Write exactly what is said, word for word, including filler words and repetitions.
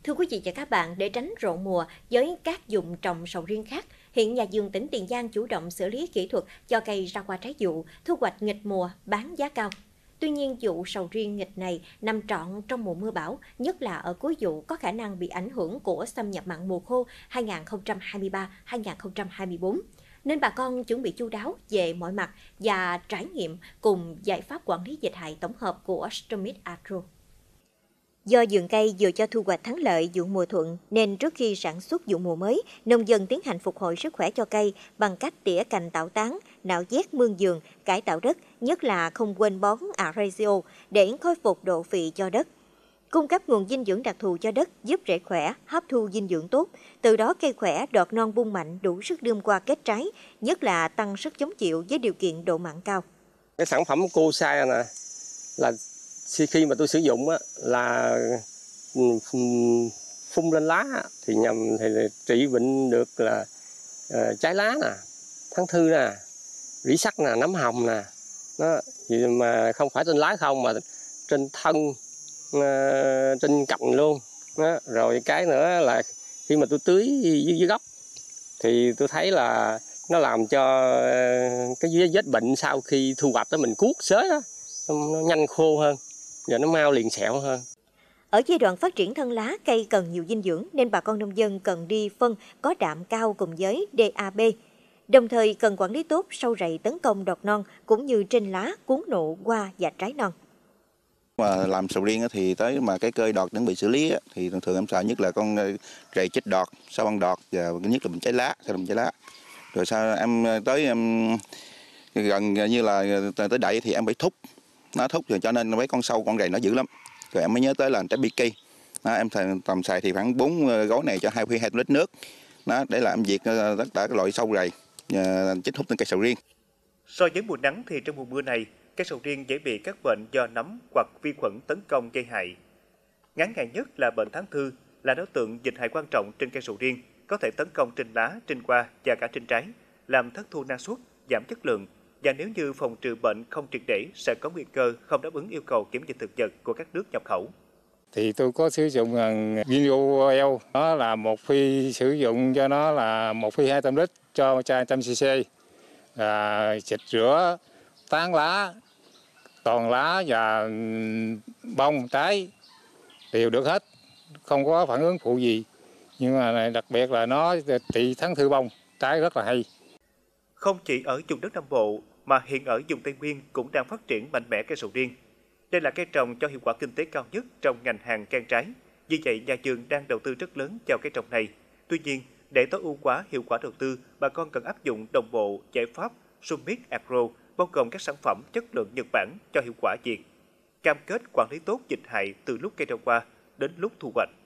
Thưa quý vị và các bạn, để tránh rộ mùa với các vùng trồng sầu riêng khác, hiện nhà vườn tỉnh Tiền Giang chủ động xử lý kỹ thuật cho cây ra hoa trái vụ, thu hoạch nghịch mùa, bán giá cao. Tuy nhiên, vụ sầu riêng nghịch này nằm trọn trong mùa mưa bão, nhất là ở cuối vụ có khả năng bị ảnh hưởng của xâm nhập mặn mùa khô hai nghìn không trăm hai mươi ba đến hai nghìn không trăm hai mươi tư. Nên bà con chuẩn bị chu đáo về mọi mặt và trải nghiệm cùng giải pháp quản lý dịch hại tổng hợp của Summit Agro. Do vườn cây vừa cho thu hoạch thắng lợi vụ mùa thuận nên trước khi sản xuất vụ mùa mới, nông dân tiến hành phục hồi sức khỏe cho cây bằng cách tỉa cành tạo tán, nạo vét mương vườn, cải tạo đất, nhất là không quên bón Arezio để khôi phục độ phì cho đất. Cung cấp nguồn dinh dưỡng đặc thù cho đất giúp rễ khỏe, hấp thu dinh dưỡng tốt, từ đó cây khỏe, đọt non bung mạnh đủ sức đơm hoa kết trái, nhất là tăng sức chống chịu với điều kiện độ mặn cao. Cái sản phẩm cô sai nè là khi mà tôi sử dụng á, là phun lên lá thì nhằm thì trị bệnh được là uh, trái lá nè, tháng thư nè, rỉ sắt nè, nấm hồng nè, nó thì mà không phải trên lá không mà trên thân, uh, trên cành luôn. Đó. Rồi cái nữa là khi mà tôi tưới dưới, dưới gốc thì tôi thấy là nó làm cho cái vết bệnh sau khi thu hoạch đó mình cuốc xới đó nó nhanh khô hơn và nó mau liền sẹo hơn. Ở giai đoạn phát triển thân lá, cây cần nhiều dinh dưỡng nên bà con nông dân cần đi phân có đạm cao cùng với đê a pê. Đồng thời cần quản lý tốt sâu rầy tấn công đọt non cũng như trên lá, cuốn nụ, hoa và trái non. Mà làm sầu riêng thì tới mà cái cây đọt chuẩn bị xử lý thì thường thường em sợ nhất là con rầy chết đọt, sao băng đọt và nhất là bệnh cháy lá, sao bệnh cháy lá. Rồi sao em tới em gần như là tới đậy thì em phải thúc, nó thúc rồi cho nên mấy con sâu con rầy nó dữ lắm. Rồi em mới nhớ tới là trái Biki. Đó, em tầm xài thì khoảng bốn gói này cho hai phẩy hai lít nước. Đó, để là em diệt tất cả các loại sâu rầy chích hút trên cây sầu riêng. So với mùa nắng thì trong mùa mưa này, cây sầu riêng dễ bị các bệnh do nấm hoặc vi khuẩn tấn công gây hại. Ngắn ngày nhất là bệnh tháng thư, là đối tượng dịch hại quan trọng trên cây sầu riêng, có thể tấn công trên lá, trên hoa và cả trên trái, làm thất thu năng suất, giảm chất lượng. Và nếu như phòng trừ bệnh không triệt để sẽ có nguy cơ không đáp ứng yêu cầu kiểm dịch thực vật của các nước nhập khẩu. Thì tôi có sử dụng Vinol, nó là một phi sử dụng cho nó là một phi hai trăm lít cho chai một trăm xê-xê, là xịt rửa tán lá, toàn lá và bông trái đều được hết, không có phản ứng phụ gì. Nhưng mà đặc biệt là nó trị thắng thư bông, trái rất là hay. Không chỉ ở vùng đất Nam Bộ mà hiện ở vùng Tây Nguyên cũng đang phát triển mạnh mẽ cây sầu riêng. Đây là cây trồng cho hiệu quả kinh tế cao nhất trong ngành hàng cây trái. Vì vậy, nhà vườn đang đầu tư rất lớn vào cây trồng này. Tuy nhiên, để tối ưu hóa hiệu quả đầu tư, bà con cần áp dụng đồng bộ giải pháp Summit Agro, bao gồm các sản phẩm chất lượng Nhật Bản cho hiệu quả diệt. Cam kết quản lý tốt dịch hại từ lúc cây trồng qua đến lúc thu hoạch.